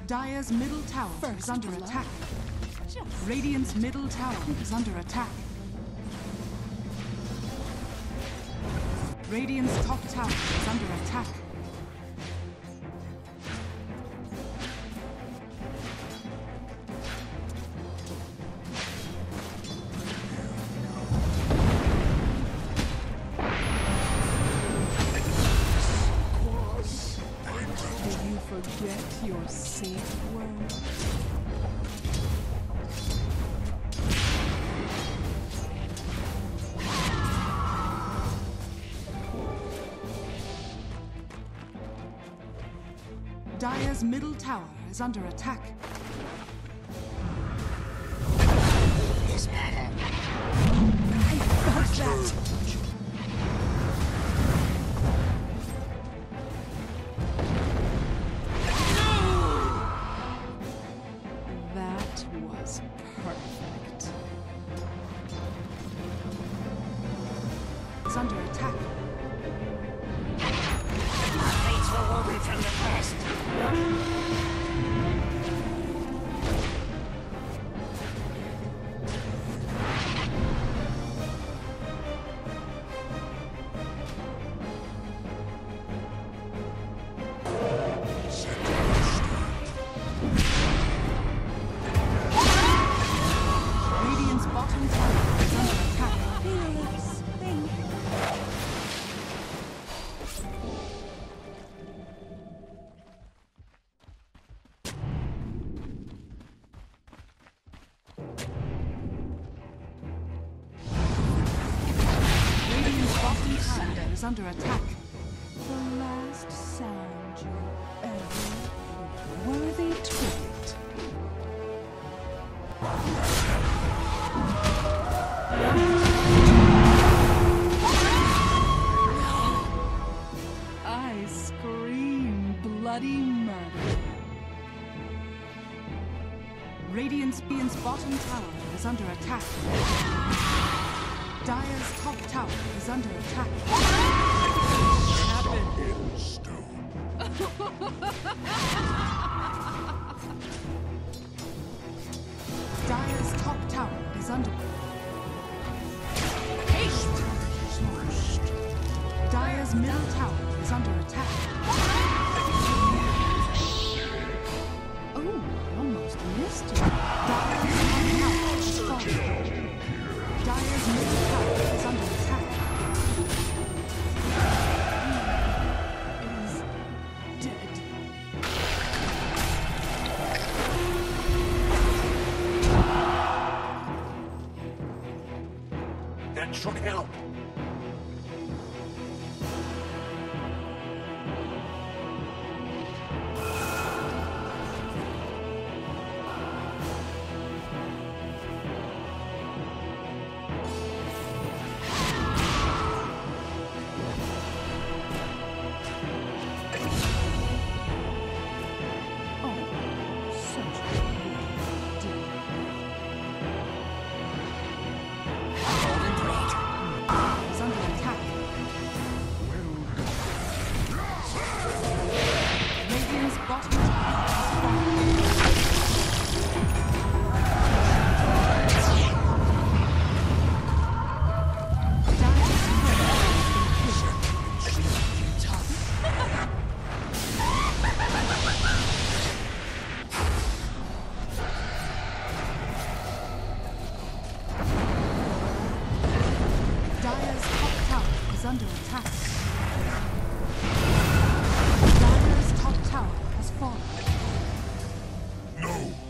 Dire's middle tower is under attack. Radiant's middle tower is under attack. Radiant's top tower is under attack. Did you forget your safe word? Dire's middle tower is under attack. Is better. I felt that. That was perfect. It's under attack. Our fates were woven from the past. Radiant's bottom tower is under attack. Radiant's bottom tower is under attack. The last sound you'll ever worthy tribute. I scream bloody murder. Radiant's bottom tower is under attack. Dire's top tower is under attack. In stone. Dire's top tower is under. Dire's middle tower is under attack. Oh, I almost missed you. Dire's top tower is falling. Dire's middle tower is under attack. Is dead. That should help. Under attack. Dire's top tower has fallen. No.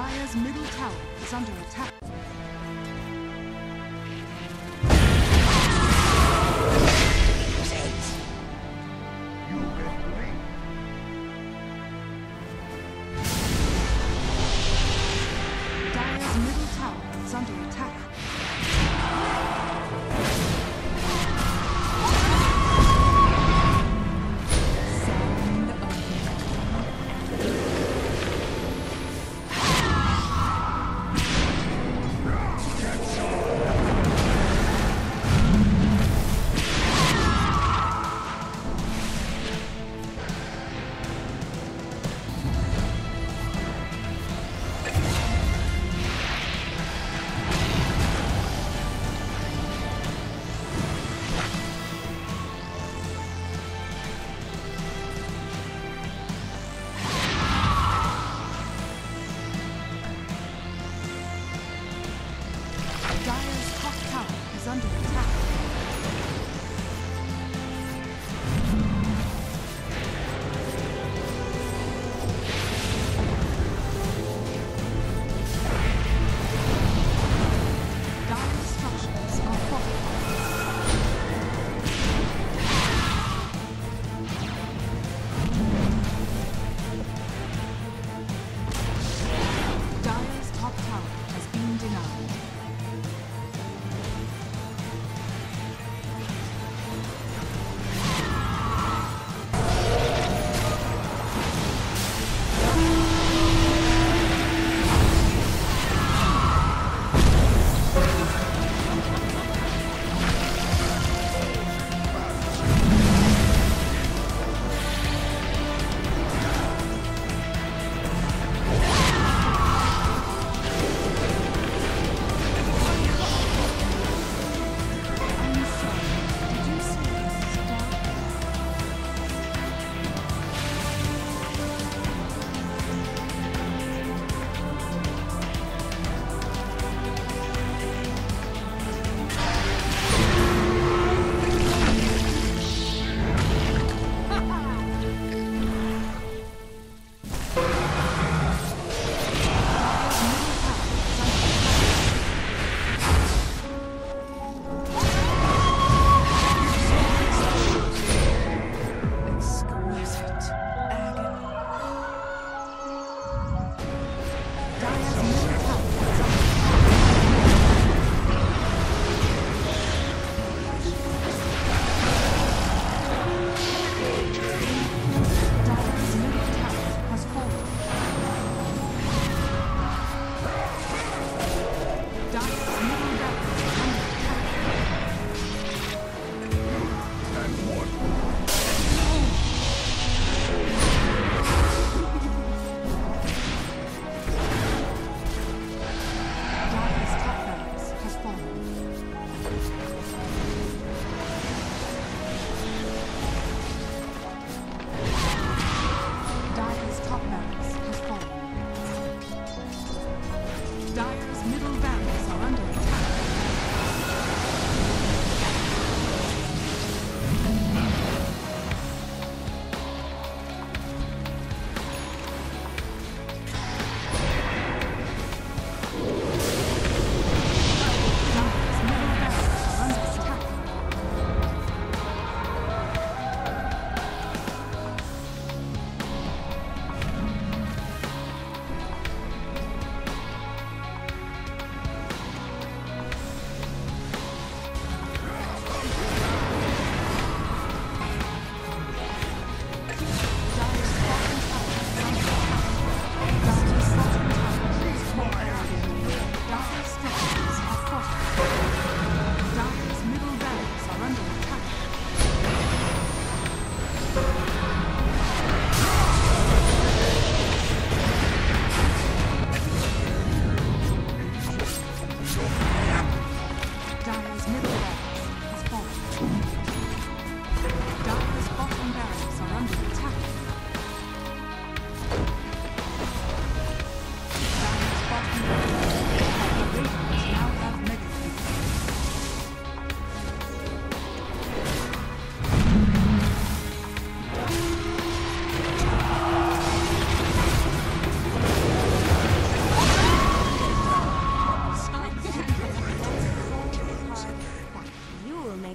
Dire's middle tower is under attack. Dire's middle tower is under attack. Sound of metal.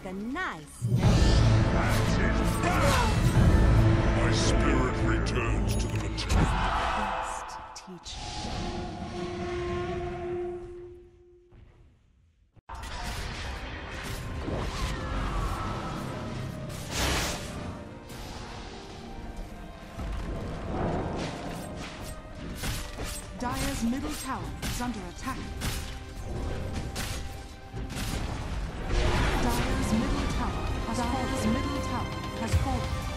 make a nice name. My spirit returns to the material. Best teacher. Dire's middle tower is under attack. Dire's middle tower has fallen.